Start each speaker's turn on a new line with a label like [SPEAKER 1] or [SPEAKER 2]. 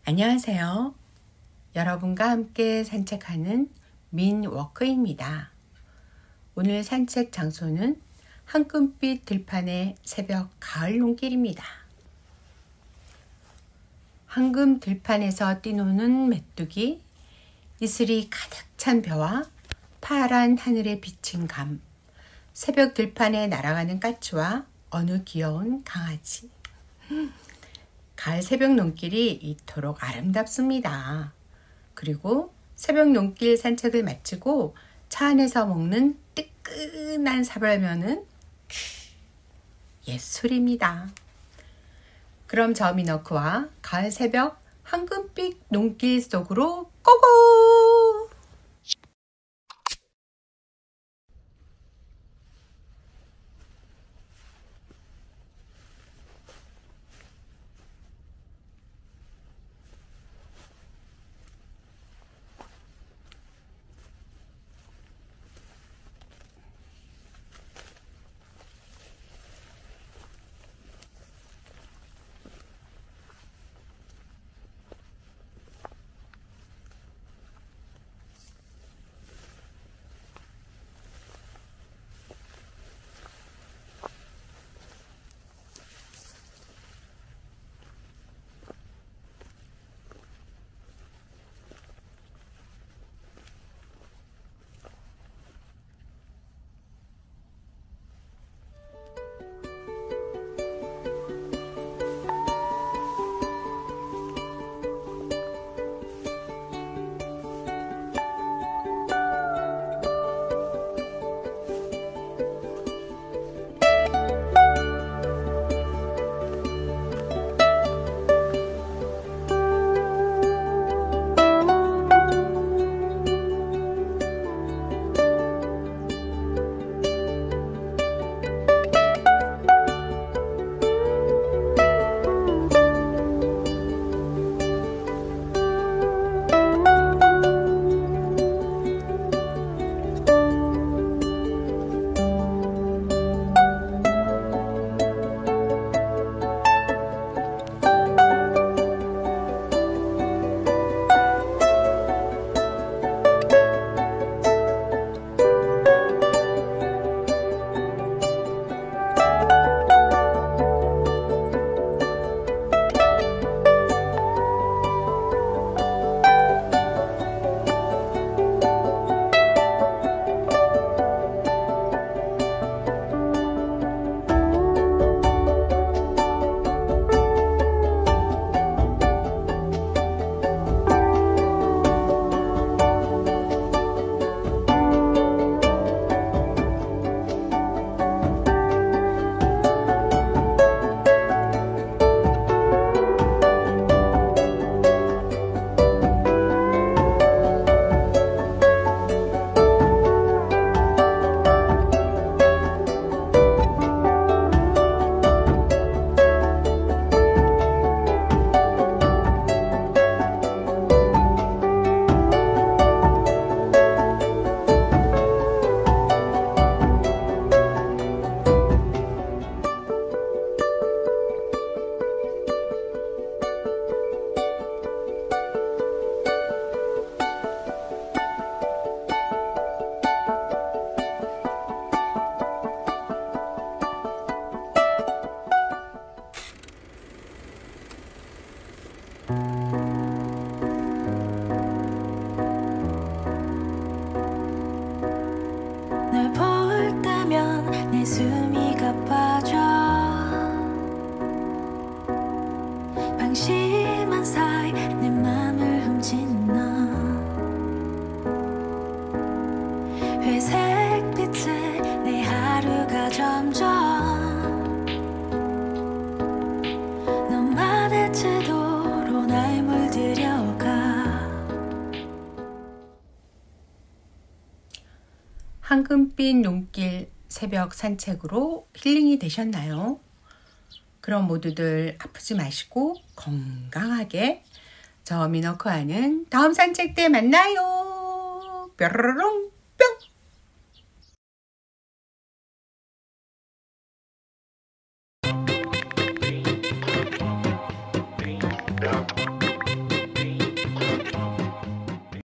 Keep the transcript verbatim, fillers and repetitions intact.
[SPEAKER 1] 안녕하세요. 여러분과 함께 산책하는 민워크입니다. 오늘 산책 장소는 황금빛 들판의 새벽 가을 논길입니다. 황금 들판에서 뛰노는 메뚜기, 이슬이 가득 찬 벼와 파란 하늘에 비친 감, 새벽 들판에 날아가는 까치와 어느 귀여운 강아지. 가을 새벽 논길이 이토록 아름답습니다. 그리고 새벽 논길 산책을 마치고 차 안에서 먹는 뜨끈한 사발면은 예술입니다. 그럼 저 미너크와 가을 새벽 황금빛 논길 속으로 고고!
[SPEAKER 2] 널 볼 때면 내 숨이 가빠져 방심한 사이 내 맘을 훔친 너 회색 빛에 내 하루가 점점 너만의 태도로 날 물들여가
[SPEAKER 1] 황금빛 논길 새벽 산책으로 힐링이 되셨나요? 그럼 모두들 아프지 마시고 건강하게 저 미너크와는 다음 산책 때 만나요. 뾰로롱.